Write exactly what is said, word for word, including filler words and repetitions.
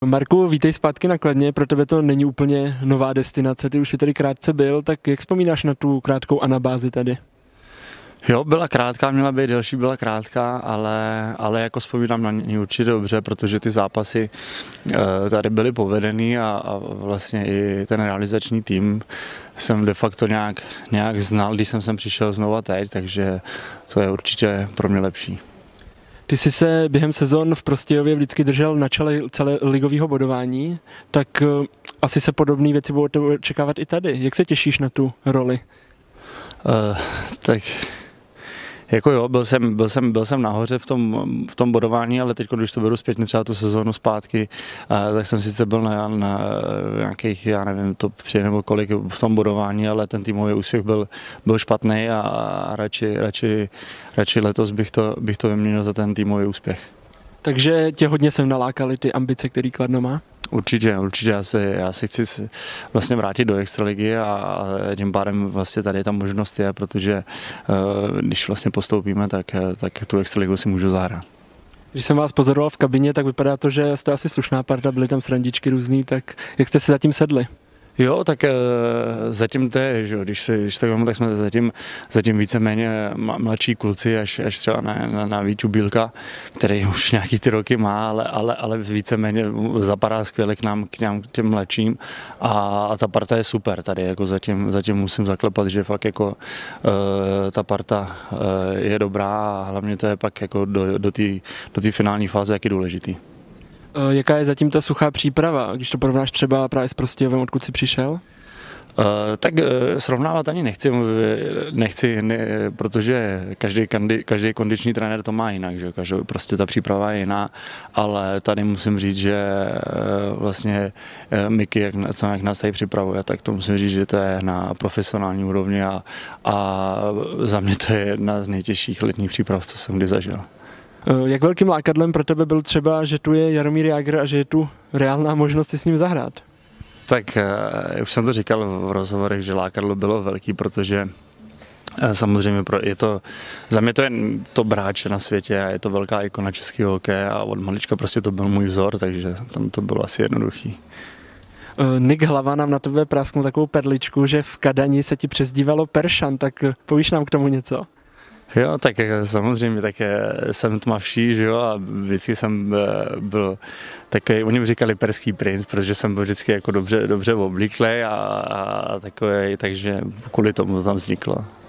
Marku, vítej zpátky na Kladně, pro tebe to není úplně nová destinace, ty už jsi tady krátce byl, tak jak vzpomínáš na tu krátkou anabázi tady? Jo, byla krátká, měla být delší, byla krátká, ale, ale jako vzpomínám na ní určitě dobře, protože ty zápasy e, tady byly povedený a, a vlastně i ten realizační tým jsem de facto nějak, nějak znal, když jsem sem přišel znova teď, takže to je určitě pro mě lepší. Ty jsi se během sezon v Prostějově vždycky držel na čele celé ligového bodování, tak uh, asi se podobné věci budou očekávat i tady. Jak se těšíš na tu roli? Uh, tak jako jo, byl jsem, byl jsem, byl jsem nahoře v tom, v tom bodování, ale teď, když to beru zpětně třeba tu sezónu zpátky, uh, tak jsem sice byl na, na nějakých, já nevím, top tři nebo kolik v tom bodování, ale ten týmový úspěch byl, byl špatný a, a radši, radši, radši letos bych to, bych to vyměnil za ten týmový úspěch. Takže tě hodně sem nalákaly ty ambice, který Kladno má? Určitě, určitě. Já se, já se chci vlastně vrátit do extraligy a tím pádem vlastně tady ta možnost je, protože když vlastně postoupíme, tak, tak tu extraligu si můžu zahrát. Když jsem vás pozoroval v kabině, tak vypadá to, že jste asi slušná parta, byly tam srandičky různý, tak jak jste si zatím sedli? Jo, tak e, zatím to je, že když, se, když tak mám, tak jsme zatím, zatím víceméně mladší kluci, až, až třeba na, na, na Víťu Bílka, který už nějaký ty roky má, ale, ale, ale víceméně zapadá skvěle k nám, k nám, k těm mladším a, a ta parta je super tady, jako zatím, zatím musím zaklepat, že fakt jako e, ta parta e, je dobrá a hlavně to je pak jako do, do té do té finální fáze, jak je důležitý. Jaká je zatím ta suchá příprava, když to porovnáš třeba právě s Prostějovem, odkud jsi přišel? Uh, tak uh, srovnávat ani nechci, nechci ne, protože každý, každý kondiční trenér to má jinak, že? Každý, prostě ta příprava je jiná, ale tady musím říct, že uh, vlastně uh, Miky, jak, co jak nás tady připravuje, tak to musím říct, že to je na profesionální úrovni a, a za mě to je jedna z nejtěžších letních příprav, co jsem kdy zažil. Jak velkým lákadlem pro tebe byl třeba, že tu je Jaromír Jágr a že je tu reálná možnost si s ním zahrát? Tak uh, už jsem to říkal v rozhovorech, že lákadlo bylo velký, protože uh, samozřejmě pro, je to, za mě to je to bráče na světě a je to velká ikona českého hokeje a od malička prostě to byl můj vzor, takže tam to bylo asi jednoduchý. Uh, Nick Hlava nám na tebe prásknul takovou perličku, že v Kadani se ti přezdívalo Peršan, tak povíš nám k tomu něco? Jo, tak samozřejmě, tak jsem tmavší, že jo, a vždycky jsem byl takový, oni mi říkali perský princ, protože jsem byl vždycky jako dobře, dobře oblíklý a, a takový, takže kvůli tomu tam vzniklo.